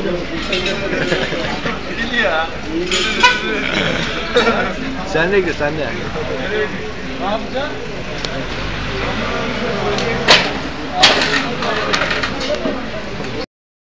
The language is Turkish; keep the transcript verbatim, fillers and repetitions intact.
Dil ya. Sen de gir, sen de. Ne yapacaksın?